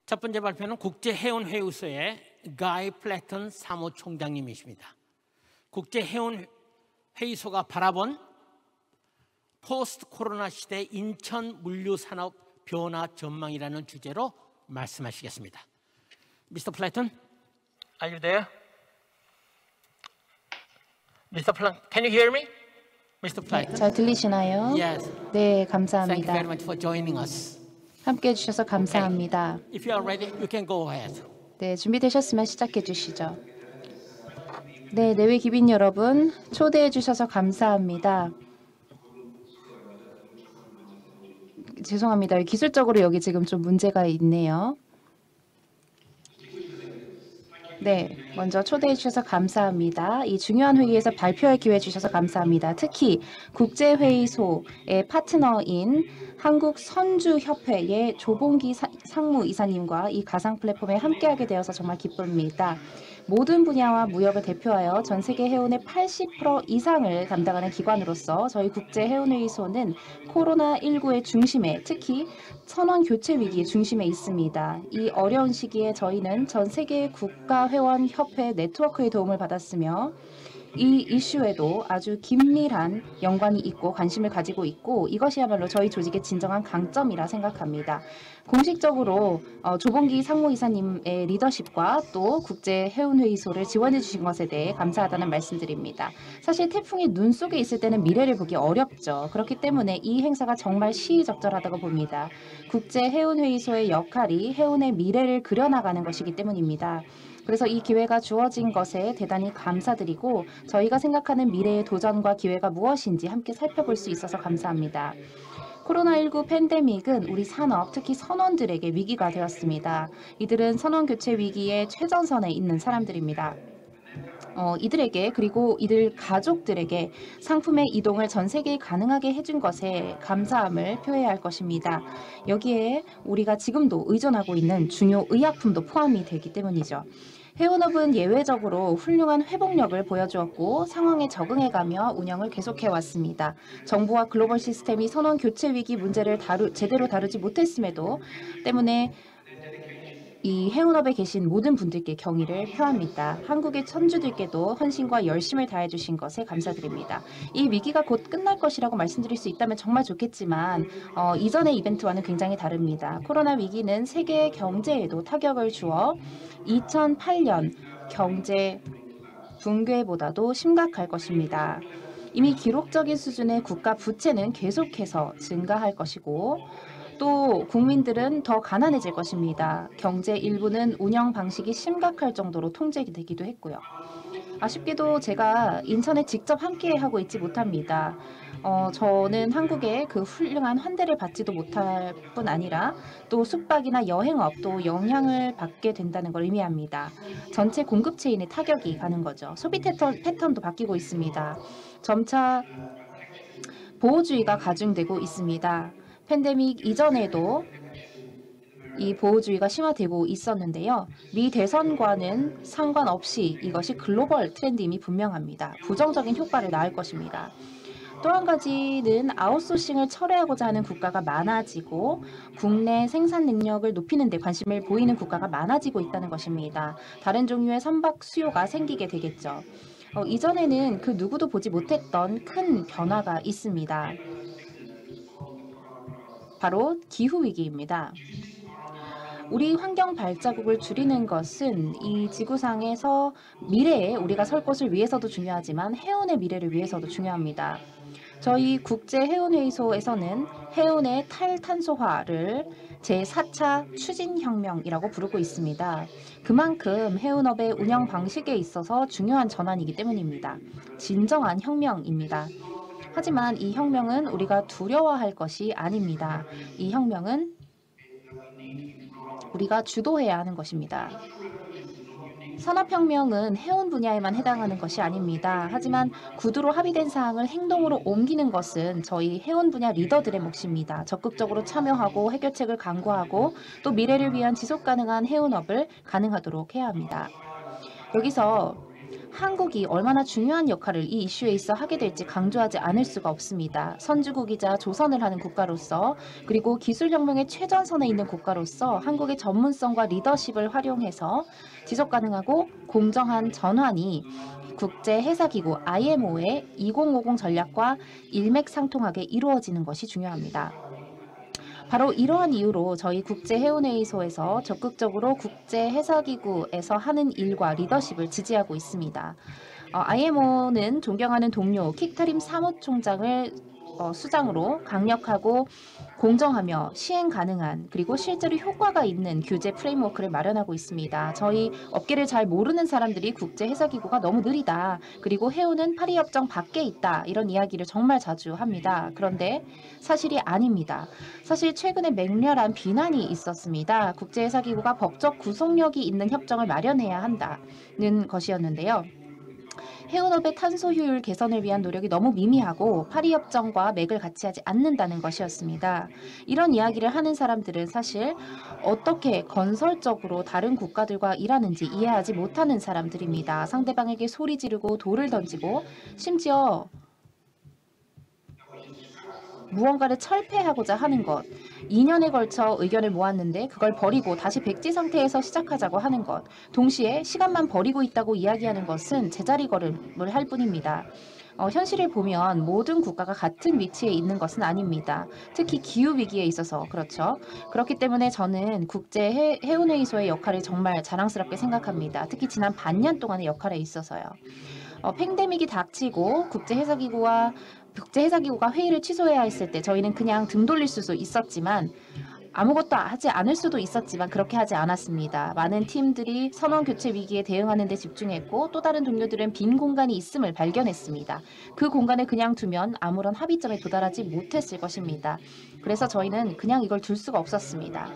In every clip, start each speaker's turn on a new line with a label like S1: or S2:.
S1: 첫 번째 발표는 국제해운회의소의 가이 플래턴 사무총장님이십니다. 국제해운회의소가 바라본 포스트 코로나 시대 인천 물류산업 변화 전망이라는 주제로 말씀하시겠습니다. Mr. Platon, are you there? Mr. Platon, can you hear me? Mr. Platon?
S2: 네, 잘 들리시나요?
S1: Yes.
S2: 네,
S1: Thank you
S2: 감사합니다.
S1: very much for joining us.
S2: 함께해 주셔서 감사합니다.
S1: If you are ready, you can go ahead.
S2: 네, 준비되셨으면 시작해 주시죠. 네, 내외 귀빈 여러분, 초대해 주셔서 감사합니다. 죄송합니다. 기술적으로 여기 지금 좀 문제가 있네요. 네, 먼저 초대해 주셔서 감사합니다. 이 중요한 회의에서 발표할 기회 주셔서 감사합니다. 특히 국제회의소의 파트너인 한국선주협회의 조봉기 상무이사님과 이 가상 플랫폼에 함께하게 되어서 정말 기쁩니다. 모든 분야와 무역을 대표하여 전 세계 해운의 80% 이상을 담당하는 기관으로서 저희 국제해운회의소는 코로나19의 중심에, 특히 선원 교체 위기의 중심에 있습니다. 이 어려운 시기에 저희는 전 세계 국가회원협회 네트워크의 도움을 받았으며 이 이슈에도 아주 긴밀한 연관이 있고 관심을 가지고 있고 이것이야말로 저희 조직의 진정한 강점이라 생각합니다. 공식적으로 조봉기 상무이사님의 리더십과 또 국제해운회의소를 지원해 주신 것에 대해 감사하다는 말씀드립니다. 사실 태풍이 눈 속에 있을 때는 미래를 보기 어렵죠. 그렇기 때문에 이 행사가 정말 시의적절하다고 봅니다. 국제해운회의소의 역할이 해운의 미래를 그려나가는 것이기 때문입니다. 그래서 이 기회가 주어진 것에 대단히 감사드리고 저희가 생각하는 미래의 도전과 기회가 무엇인지 함께 살펴볼 수 있어서 감사합니다. 코로나19 팬데믹은 우리 산업, 특히 선원들에게 위기가 되었습니다. 이들은 선원 교체 위기의 최전선에 있는 사람들입니다. 이들에게 그리고 이들 가족들에게 상품의 이동을 전 세계에 가능하게 해준 것에 감사함을 표해야 할 것입니다. 여기에 우리가 지금도 의존하고 있는 중요 의약품도 포함이 되기 때문이죠. 해운업은 예외적으로 훌륭한 회복력을 보여주었고 상황에 적응해가며 운영을 계속해왔습니다. 정부와 글로벌 시스템이 선원 교체 위기 문제를 제대로 다루지 못했음에도 때문에 이 해운업에 계신 모든 분들께 경의를 표합니다. 한국의 선주들께도 헌신과 열심을 다해 주신 것에 감사드립니다. 이 위기가 곧 끝날 것이라고 말씀드릴 수 있다면 정말 좋겠지만 이전의 이벤트와는 굉장히 다릅니다. 코로나 위기는 세계 경제에도 타격을 주어 2008년 경제 붕괴보다도 심각할 것입니다. 이미 기록적인 수준의 국가 부채는 계속해서 증가할 것이고 또 국민들은 더 가난해질 것입니다. 경제 일부는 운영 방식이 심각할 정도로 통제되기도 했고요. 아쉽게도 제가 인천에 직접 함께하고 있지 못합니다. 저는 한국의 그 훌륭한 환대를 받지도 못할 뿐 아니라 또 숙박이나 여행업도 영향을 받게 된다는 걸 의미합니다. 전체 공급 체인에 타격이 가는 거죠. 소비 패턴도 바뀌고 있습니다. 점차 보호주의가 가중되고 있습니다. 팬데믹 이전에도 이 보호주의가 심화되고 있었는데요. 미 대선과는 상관없이 이것이 글로벌 트렌드임이 분명합니다. 부정적인 효과를 낳을 것입니다. 또 한 가지는 아웃소싱을 철회하고자 하는 국가가 많아지고 국내 생산 능력을 높이는 데 관심을 보이는 국가가 많아지고 있다는 것입니다. 다른 종류의 선박 수요가 생기게 되겠죠. 이전에는 그 누구도 보지 못했던 큰 변화가 있습니다. 바로 기후위기입니다. 우리 환경 발자국을 줄이는 것은 이 지구상에서 미래에 우리가 설 곳을 위해서도 중요하지만 해운의 미래를 위해서도 중요합니다. 저희 국제해운회의소에서는 해운의 탈탄소화를 제4차 추진혁명이라고 부르고 있습니다. 그만큼 해운업의 운영 방식에 있어서 중요한 전환이기 때문입니다. 진정한 혁명입니다. 하지만 이 혁명은 우리가 두려워할 것이 아닙니다. 이 혁명은 우리가 주도해야 하는 것입니다. 산업혁명은 해운 분야에만 해당하는 것이 아닙니다. 하지만 구두로 합의된 사항을 행동으로 옮기는 것은 저희 해운 분야 리더들의 몫입니다. 적극적으로 참여하고 해결책을 강구하고 또 미래를 위한 지속가능한 해운업을 가능하도록 해야 합니다. 여기서 한국이 얼마나 중요한 역할을 이 이슈에 있어 하게 될지 강조하지 않을 수가 없습니다. 선주국이자 조선을 하는 국가로서 그리고 기술혁명의 최전선에 있는 국가로서 한국의 전문성과 리더십을 활용해서 지속가능하고 공정한 전환이 국제해사기구 IMO의 2050 전략과 일맥상통하게 이루어지는 것이 중요합니다. 바로 이러한 이유로 저희 국제해운회의소에서 적극적으로 국제해사기구에서 하는 일과 리더십을 지지하고 있습니다. IMO는 존경하는 동료 킥타림 사무총장을 수장으로 강력하고 공정하며 시행 가능한 그리고 실제로 효과가 있는 규제 프레임워크를 마련하고 있습니다. 저희 업계를 잘 모르는 사람들이 국제해사기구가 너무 느리다. 그리고 해운은 파리협정 밖에 있다. 이런 이야기를 정말 자주 합니다. 그런데 사실이 아닙니다. 사실 최근에 맹렬한 비난이 있었습니다. 국제해사기구가 법적 구속력이 있는 협정을 마련해야 한다는 것이었는데요. 해운업의 탄소 효율 개선을 위한 노력이 너무 미미하고 파리협정과 맥을 같이 하지 않는다는 것이었습니다. 이런 이야기를 하는 사람들은 사실 어떻게 건설적으로 다른 국가들과 일하는지 이해하지 못하는 사람들입니다. 상대방에게 소리 지르고 돌을 던지고 심지어 무언가를 철폐하고자 하는 것, 2년에 걸쳐 의견을 모았는데 그걸 버리고 다시 백지 상태에서 시작하자고 하는 것, 동시에 시간만 버리고 있다고 이야기하는 것은 제자리 걸음을 할 뿐입니다. 현실을 보면 모든 국가가 같은 위치에 있는 것은 아닙니다. 특히 기후위기에 있어서 그렇죠. 그렇기 때문에 저는 국제해운회의소의 역할을 정말 자랑스럽게 생각합니다. 특히 지난 반년 동안의 역할에 있어서요. 팬데믹이 닥치고 국제해사기구가 회의를 취소해야 했을 때 저희는 그냥 등 돌릴 수도 있었지만 아무것도 하지 않을 수도 있었지만 그렇게 하지 않았습니다. 많은 팀들이 선원 교체 위기에 대응하는 데 집중했고 또 다른 동료들은 빈 공간이 있음을 발견했습니다. 그 공간을 그냥 두면 아무런 합의점에 도달하지 못했을 것입니다. 그래서 저희는 그냥 이걸 둘 수가 없었습니다.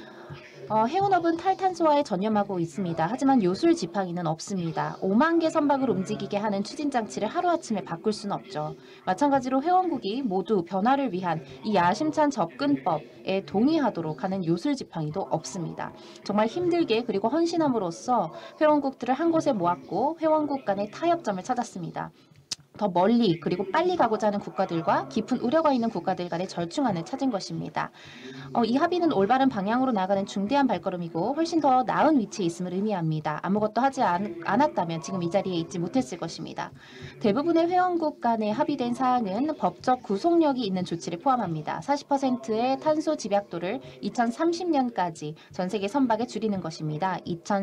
S2: 해운업은 탈탄소화에 전념하고 있습니다. 하지만 요술 지팡이는 없습니다. 5만 개 선박을 움직이게 하는 추진장치를 하루아침에 바꿀 수는 없죠. 마찬가지로 회원국이 모두 변화를 위한 이 야심찬 접근법에 동의하도록 하는 요술 지팡이도 없습니다. 정말 힘들게 그리고 헌신함으로써 회원국들을 한 곳에 모았고 회원국 간의 타협점을 찾았습니다. 더 멀리 그리고 빨리 가고자 하는 국가들과 깊은 우려가 있는 국가들 간의 절충안을 찾은 것입니다. 이 합의는 올바른 방향으로 나가는 중대한 발걸음이고 훨씬 더 나은 위치에 있음을 의미합니다. 아무것도 하지 않았다면 지금 이 자리에 있지 못했을 것입니다. 대부분의 회원국 간에 합의된 사항은 법적 구속력이 있는 조치를 포함합니다. 40%의 탄소 집약도를 2030년까지 전 세계 선박에 줄이는 것입니다.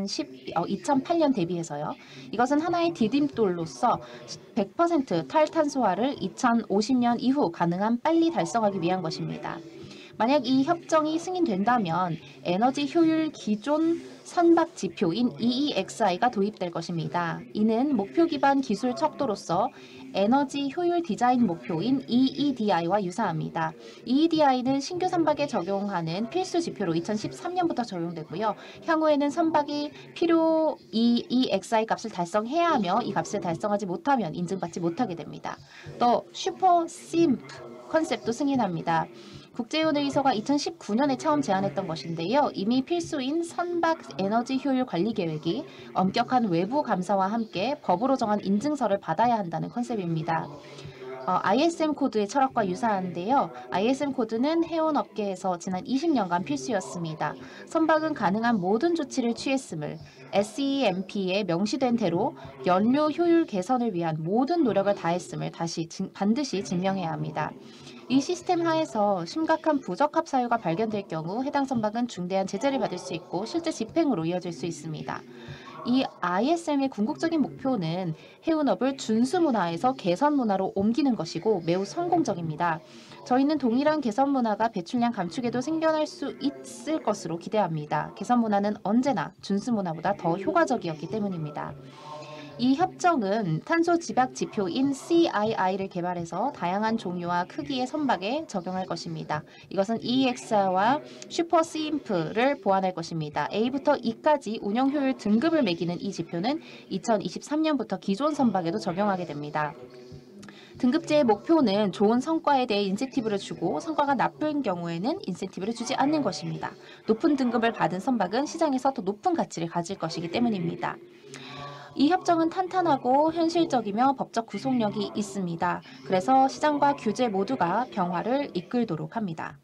S2: 2008년 대비해서요. 이것은 하나의 디딤돌로서 100% 탈탄소화를 2050년 이후 가능한 빨리 달성하기 위한 것입니다. 만약 이 협정이 승인된다면 에너지 효율 기존 선박 지표인 EEXI가 도입될 것입니다. 이는 목표 기반 기술 척도로서 에너지 효율 디자인 목표인 EEDI와 유사합니다. EEDI는 신규 선박에 적용하는 필수 지표로 2013년부터 적용되고요. 향후에는 선박이 필요 EEXI 값을 달성해야 하며 이 값을 달성하지 못하면 인증받지 못하게 됩니다. 또 슈퍼 심프 컨셉도 승인합니다. 국제해운회의소가 2019년에 처음 제안했던 것인데요. 이미 필수인 선박 에너지 효율 관리 계획이 엄격한 외부 감사와 함께 법으로 정한 인증서를 받아야 한다는 컨셉입니다. ISM 코드의 철학과 유사한데요. ISM 코드는 해운업계에서 지난 20년간 필수였습니다. 선박은 가능한 모든 조치를 취했음을 SEMP에 명시된 대로 연료 효율 개선을 위한 모든 노력을 다했음을 반드시 증명해야 합니다. 이 시스템 하에서 심각한 부적합 사유가 발견될 경우 해당 선박은 중대한 제재를 받을 수 있고 실제 집행으로 이어질 수 있습니다. 이 ISM의 궁극적인 목표는 해운업을 준수 문화에서 개선 문화로 옮기는 것이고 매우 성공적입니다. 저희는 동일한 개선 문화가 배출량 감축에도 생겨날 수 있을 것으로 기대합니다. 개선 문화는 언제나 준수 문화보다 더 효과적이었기 때문입니다. 이 협정은 탄소 집약 지표인 CII를 개발해서 다양한 종류와 크기의 선박에 적용할 것입니다. 이것은 EEXI와 슈퍼 심프를 보완할 것입니다. A부터 E까지 운영 효율 등급을 매기는 이 지표는 2023년부터 기존 선박에도 적용하게 됩니다. 등급제의 목표는 좋은 성과에 대해 인센티브를 주고 성과가 나쁜 경우에는 인센티브를 주지 않는 것입니다. 높은 등급을 받은 선박은 시장에서 더 높은 가치를 가질 것이기 때문입니다. 이 협정은 탄탄하고 현실적이며 법적 구속력이 있습니다. 그래서 시장과 규제 모두가 평화를 이끌도록 합니다.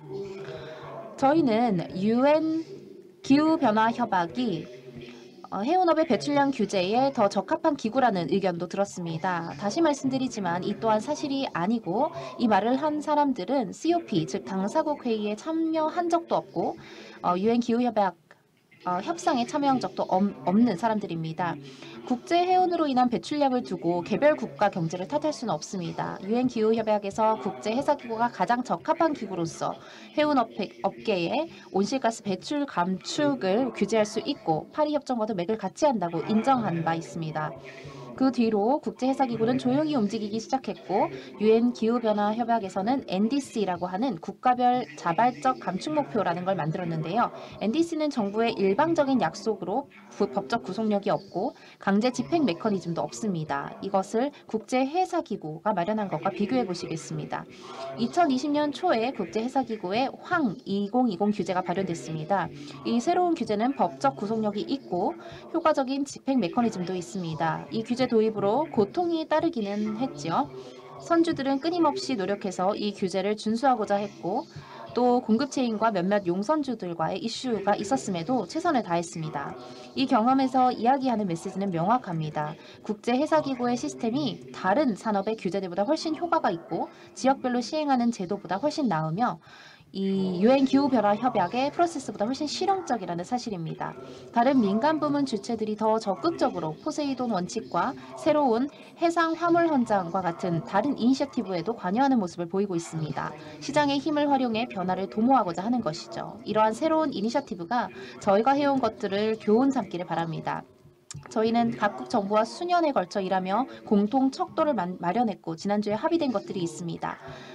S2: 저희는 UN 기후변화 협약이 해운업의 배출량 규제에 더 적합한 기구라는 의견도 들었습니다. 다시 말씀드리지만 이 또한 사실이 아니고 이 말을 한 사람들은 COP 즉 당사국 회의에 참여한 적도 없고 UN 기후협약 협상에 참여한 적도 없는 사람들입니다. 국제 해운으로 인한 배출량을 두고 개별 국가 경제를 탓할 수는 없습니다. 유엔 기후 협약에서 국제 회사 기구가 가장 적합한 기구로서 해운 업계의 온실가스 배출 감축을 규제할 수 있고 파리 협정과도 맥을 같이 한다고 인정한 바 있습니다. 그 뒤로 국제해사기구는 조용히 움직이기 시작했고 유엔 기후변화 협약에서는 NDC라고 하는 국가별 자발적 감축 목표라는 걸 만들었는데요. NDC는 정부의 일방적인 약속으로 법적 구속력이 없고 강제 집행 메커니즘도 없습니다. 이것을 국제해사기구가 마련한 것과 비교해 보시겠습니다. 2020년 초에 국제해사기구의 황 2020 규제가 발효됐습니다. 이 새로운 규제는 법적 구속력이 있고 효과적인 집행 메커니즘도 있습니다. 이 규제 도입으로 고통이 따르기는 했지요. 선주들은 끊임없이 노력해서 이 규제를 준수하고자 했고 또 공급체인과 몇몇 용선주들과의 이슈가 있었음에도 최선을 다했습니다. 이 경험에서 이야기하는 메시지는 명확합니다. 국제해사기구의 시스템이 다른 산업의 규제들보다 훨씬 효과가 있고 지역별로 시행하는 제도보다 훨씬 나으며 이 유엔 기후변화 협약의 프로세스보다 훨씬 실용적이라는 사실입니다. 다른 민간 부문 주체들이 더 적극적으로 포세이돈 원칙과 새로운 해상 화물 헌장과 같은 다른 이니셔티브에도 관여하는 모습을 보이고 있습니다. 시장의 힘을 활용해 변화를 도모하고자 하는 것이죠. 이러한 새로운 이니셔티브가 저희가 해온 것들을 교훈 삼기를 바랍니다. 저희는 각국 정부와 수년에 걸쳐 일하며 공통 척도를 마련했고 지난주에 합의된 것들이 있습니다.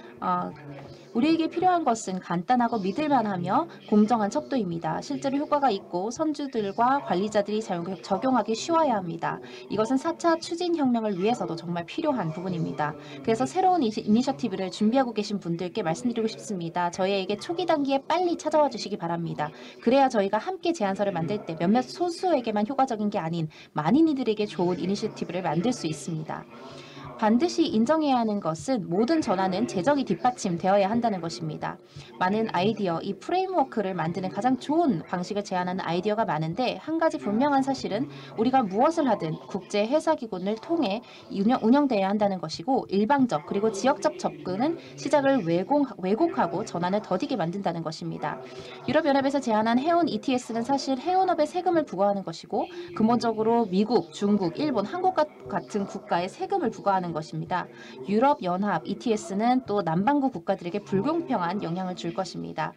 S2: 우리에게 필요한 것은 간단하고 믿을만하며 공정한 척도입니다. 실제로 효과가 있고 선주들과 관리자들이 적용하기 쉬워야 합니다. 이것은 4차 추진혁명을 위해서도 정말 필요한 부분입니다. 그래서 새로운 이니셔티브를 준비하고 계신 분들께 말씀드리고 싶습니다. 저희에게 초기 단계에 빨리 찾아와 주시기 바랍니다. 그래야 저희가 함께 제안서를 만들 때 몇몇 소수에게만 효과적인 게 아닌 많은 이들에게 좋은 이니셔티브를 만들 수 있습니다. 반드시 인정해야 하는 것은 모든 전환은 재정이 뒷받침되어야 한다는 것입니다. 많은 아이디어, 이 프레임워크를 만드는 가장 좋은 방식을 제안하는 아이디어가 많은데 한 가지 분명한 사실은 우리가 무엇을 하든 국제해사기구를 통해 운영되어야 한다는 것이고 일방적 그리고 지역적 접근은 시작을 왜곡하고 전환을 더디게 만든다는 것입니다. 유럽연합에서 제안한 해운 ETS는 사실 해운업에 세금을 부과하는 것이고 근본적으로 미국, 중국, 일본, 한국 같은 국가에 세금을 부과하는 것입니다. 유럽연합 ETS는 또 남반구 국가들에게 불공평한 영향을 줄 것입니다.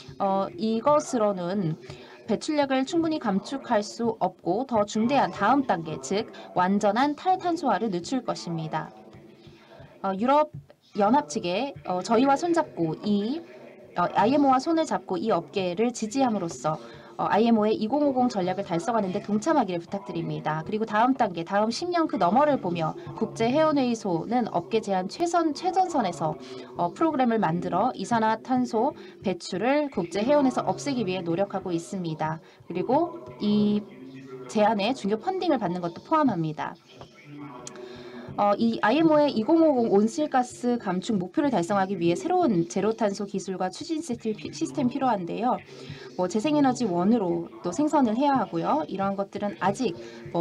S2: 이것으로는 배출량을 충분히 감축할 수 없고 더 중대한 다음 단계, 즉 완전한 탈탄소화를 늦출 것입니다. 유럽연합 측에 저희와 손잡고 IMO와 손을 잡고 이 업계를 지지함으로써 IMO의 2050 전략을 달성하는 데 동참하기를 부탁드립니다. 그리고 다음 단계, 다음 10년 그 너머를 보며 국제해운회의소는 업계 제한 최전선에서 프로그램을 만들어 이산화탄소 배출을 국제해운에서 없애기 위해 노력하고 있습니다. 그리고 이 제안에 중요 펀딩을 받는 것도 포함합니다. 이 IMO의 2050 온실가스 감축 목표를 달성하기 위해 새로운 제로탄소 기술과 추진 시스템 필요한데요. 재생에너지 원으로 또 생산을 해야 하고요. 이러한 것들은 아직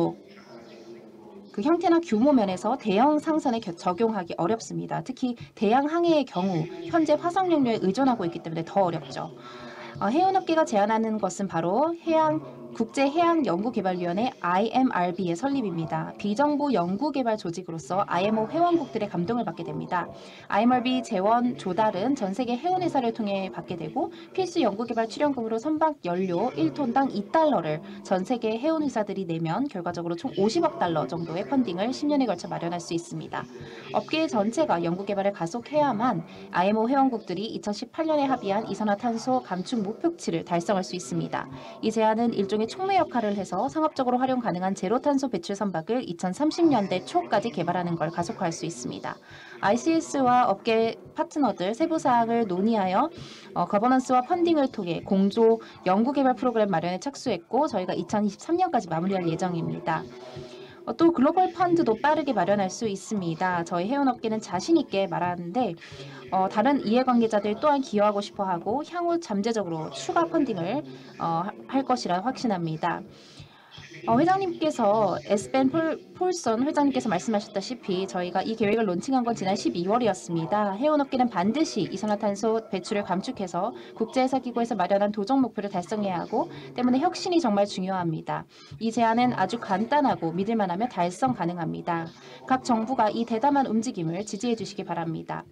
S2: 그 형태나 규모 면에서 대형 상선에 적용하기 어렵습니다. 특히 대양 항해의 경우 현재 화석연료에 의존하고 있기 때문에 더 어렵죠. 해운업계가 제안하는 것은 바로 국제해양연구개발위원회 IMRB의 설립입니다. 비정부 연구개발 조직으로서 IMO 회원국들의 감동을 받게 됩니다. IMRB 재원 조달은 전 세계 해운회사를 통해 받게 되고 필수 연구개발 출연금으로 선박 연료 1톤당 2달러를 전 세계 해운회사들이 내면 결과적으로 총 50억 달러 정도의 펀딩을 10년에 걸쳐 마련할 수 있습니다. 업계 전체가 연구개발을 가속해야만 IMO 회원국들이 2018년에 합의한 이산화탄소 감축 목표치를 달성할 수 있습니다. 이 제안은 일종의 촉매 역할을 해서 상업적으로 활용 가능한 제로탄소 배출 선박을 2030년대 초까지 개발하는 걸 가속화할 수 있습니다. ICS와 업계 파트너들 세부 사항을 논의하여 거버넌스와 펀딩을 통해 공조 연구개발 프로그램 마련에 착수했고 저희가 2023년까지 마무리할 예정입니다. 또 글로벌 펀드도 빠르게 마련할 수 있습니다. 저희 해운업계는 자신 있게 말하는데 다른 이해관계자들 또한 기여하고 싶어하고 향후 잠재적으로 추가 펀딩을 할 것이라 확신합니다. 회장님께서 에스펜 폴선 회장님께서 말씀하셨다시피 저희가 이 계획을 론칭한 건 지난 12월이었습니다. 해운업계는 반드시 이산화탄소 배출을 감축해서 국제회사기구에서 마련한 도정 목표를 달성해야 하고 때문에 혁신이 정말 중요합니다. 이 제안은 아주 간단하고 믿을만하며 달성 가능합니다. 각 정부가 이 대담한 움직임을 지지해 주시기 바랍니다.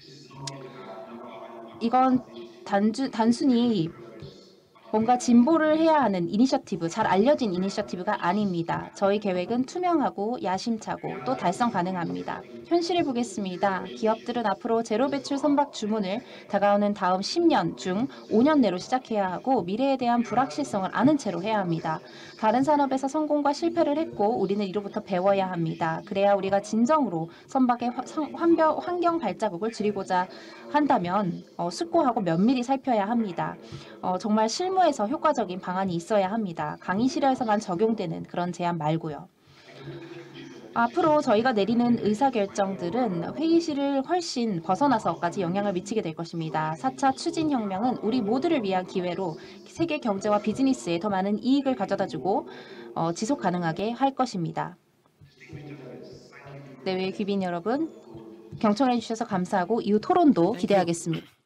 S2: 이건 단순히 뭔가 진보를 해야 하는 이니셔티브, 잘 알려진 이니셔티브가 아닙니다. 저희 계획은 투명하고 야심차고 또 달성 가능합니다. 현실을 보겠습니다. 기업들은 앞으로 제로 배출 선박 주문을 다가오는 다음 10년 중 5년 내로 시작해야 하고 미래에 대한 불확실성을 아는 채로 해야 합니다. 다른 산업에서 성공과 실패를 했고 우리는 이로부터 배워야 합니다. 그래야 우리가 진정으로 선박의 환경 발자국을 줄이고자 한다면 숙고하고 면밀히 살펴야 합니다. 정말 실무에서 효과적인 방안이 있어야 합니다. 강의실에서만 적용되는 그런 제안 말고요. 앞으로 저희가 내리는 의사결정들은 회의실을 훨씬 벗어나서까지 영향을 미치게 될 것입니다. 4차 추진혁명은 우리 모두를 위한 기회로 세계 경제와 비즈니스에 더 많은 이익을 가져다주고 지속 가능하게 할 것입니다. 내외 귀빈 여러분, 경청해 주셔서 감사하고 이후 토론도 기대하겠습니다.